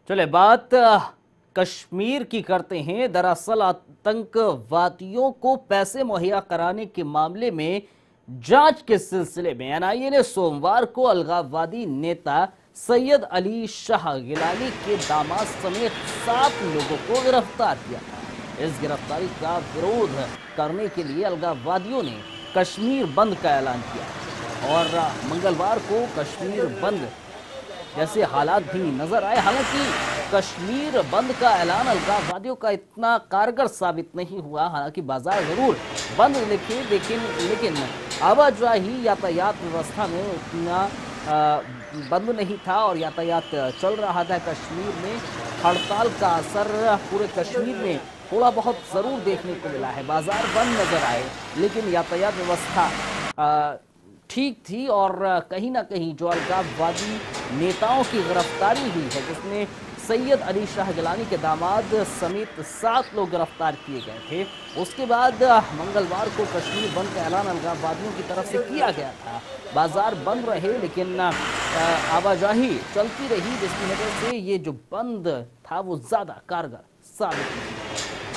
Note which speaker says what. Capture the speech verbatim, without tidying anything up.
Speaker 1: चले बात कश्मीर की करते हैं। दरअसल आतंकवादियों को पैसे मुहैया कराने के मामले में जांच के सिलसिले में एनआईए ने सोमवार को अलगाववादी नेता सैयद अली शाह गिलानी के दामाद समेत सात लोगों को गिरफ्तार किया था। इस गिरफ्तारी का विरोध करने के लिए अलगाववादियों ने कश्मीर बंद का ऐलान किया और मंगलवार को कश्मीर बंद जैसे हालात भी नजर आए। हालांकि कश्मीर बंद का ऐलान अलगाववादियों का इतना कारगर साबित नहीं हुआ। हालांकि बाजार जरूर बंद लिखे लेकिन लेकिन आवाजाही यातायात व्यवस्था में उतना बंद नहीं था और यातायात चल रहा था। कश्मीर में हड़ताल का असर पूरे कश्मीर में थोड़ा बहुत जरूर देखने को मिला है। बाजार बंद नजर आए लेकिन यातायात व्यवस्था ठीक थी और कहीं ना कहीं जो अलगाववादी नेताओं की गिरफ्तारी हुई है, जिसमें सैयद अली शाह गिलानी के दामाद समेत सात लोग गिरफ्तार किए गए थे, उसके बाद मंगलवार को कश्मीर बंद का ऐलान अलगाववादियों की तरफ से किया गया था। बाजार बंद रहे लेकिन आवाजाही चलती रही, जिसकी वजह से ये जो बंद था वो ज्यादा कारगर साबित हुआ।